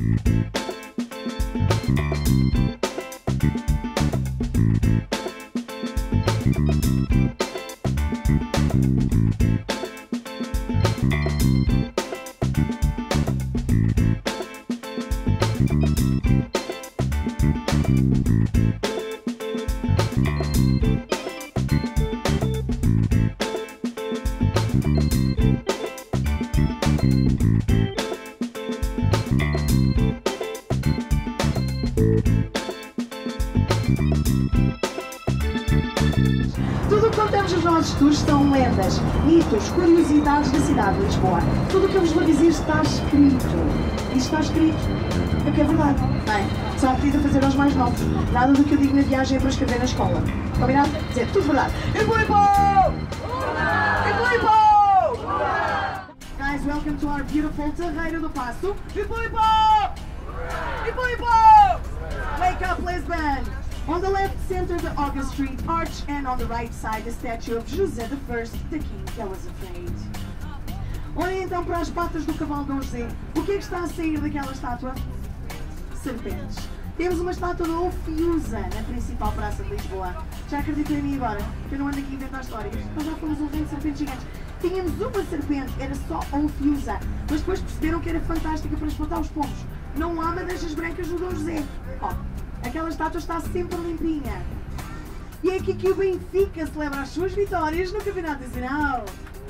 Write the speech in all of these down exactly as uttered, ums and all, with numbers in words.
Tudo o que contamos nos nossos tours são lendas, mitos, curiosidades da cidade de Lisboa. Tudo o que eu vos vou dizer está escrito. E está escrito é que é verdade. Bem, só pedido a fazer aos mais novos. Nada do que eu digo na viagem é para escrever na escola. Combinado? Dizer tudo verdade. Ipo, Ipo! Ipo, Ipo! Guys, welcome to our beautiful Terreiro do Passo. Ipo, Ipo! Ipo, Ipo! Wake up, Lisbon! On the left, center the August Street Arch, and on the right side, the statue of José the First, the king that was afraid. Olhem então para as patas do cavalo Dom José. O que é que está a sair daquela estátua? Serpentes. Temos uma estátua da Ofiusa na principal praça de Lisboa. Já acreditem em mim agora, que eu não ando aqui a inventar histórias. Nós já fomos um rei de serpentes gigantes. Tínhamos uma serpente, era só a Ofiusa, mas depois perceberam que era fantástica para espantar os pombos. Não há madeixas brancas no Dom José. Ó, aquela estátua está sempre limpinha. E é aqui que o Benfica celebra as suas vitórias no Campeonato Nacional.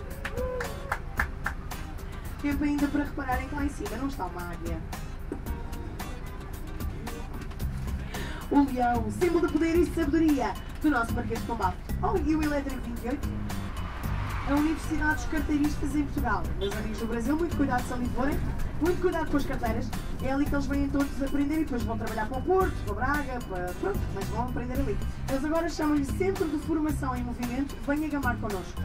Tempo ainda para repararem que lá em cima não está uma águia. O leão, símbolo de poder e sabedoria do nosso Marquês de Pombal. Oh, e o Elétrico vinte e oito? A Universidade dos Carteiristas em Portugal. Meus amigos do Brasil, muito cuidado se ali forem. Muito cuidado com as carteiras. É ali que eles vêm todos aprender e depois vão trabalhar para o Porto, para Braga, para... pronto, mas vão aprender ali. Eles agora chamam-lhe Centro de Formação em Movimento. Venha gamar connosco.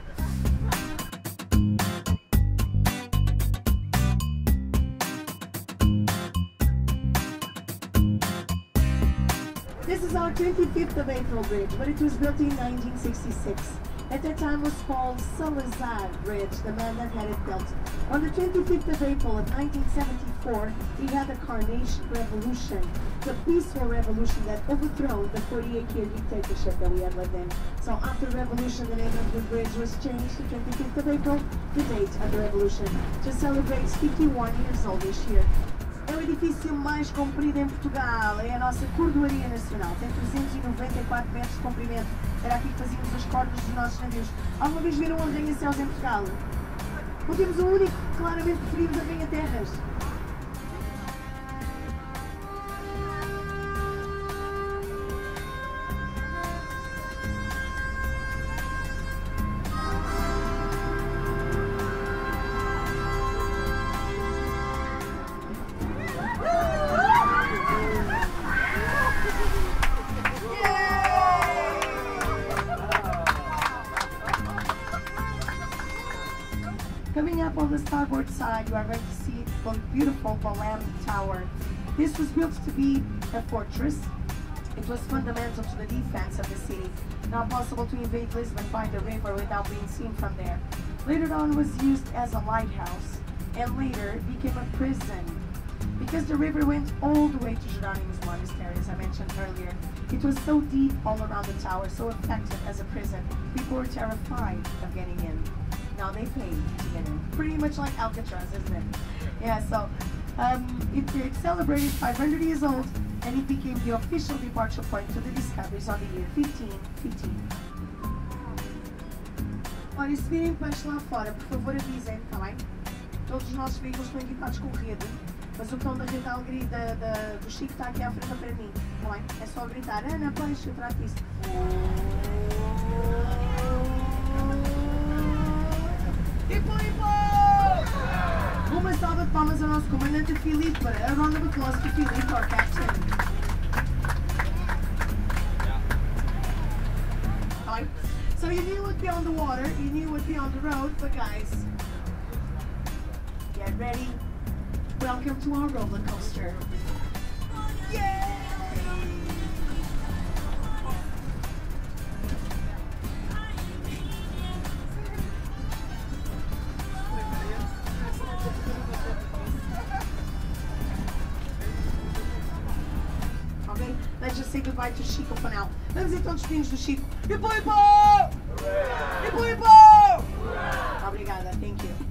This is our twenty-fifth of April Bridge, but it was built in nineteen sixty-six. At that time was called Salazar Bridge, the man that had it built. On the twenty-fifth of April of nineteen seventy-four, we had the Carnation Revolution, the peaceful revolution that overthrew the forty-eight year dictatorship that we had lived in. So after the revolution, the name of the bridge was changed to twenty-fifth of April, the date of the revolution, to celebrate fifty-one years old this year. É o edifício mais comprido em Portugal, é a nossa Cordoaria Nacional, tem trezentos e noventa e quatro metros de comprimento, era aqui que fazíamos as cordas dos nossos navios. Alguma vez viram um arranha-céus em Portugal? Não temos um único que claramente preferimos arranha-terras. Coming up on the starboard side, you are going to see the beautiful Bolam Tower. This was built to be a fortress. It was fundamental to the defense of the city. Not possible to invade Lisbon by the river without being seen from there. Later on was used as a lighthouse, and later became a prison. Because the river went all the way to Jerónimos Monastery, as I mentioned earlier. It was so deep all around the tower, so effective as a prison. People were terrified of getting in. Now they pay to get in. Pretty much like Alcatraz, isn't it? Yeah, so um, it, it celebrated five hundred years old, and it became the official departure point to the discoveries on the year fifteen fifteen. Olha, se virem peixe lá fora, por favor avisem, está bem? Todos os nossos veículos estão equipados com rede, mas o cão da rede Alegria da, da, do Chico está aqui à frente para mim, está bem? É só gritar, Ana, peixe, eu trato disso. Ipo, Ipo! Uma salva de palmas ao nosso comandante Filipe. A round of applause to Filipe, our captain. Right. So you knew it would be on the water, you knew it would be on the road, but guys, get ready. Welcome to our roller coaster. Yay! just say goodbye to Chico for now. Vamos então despedir-nos do Chico. Ipo, Ipo! Ipo, Ipo! Obrigada, thank you.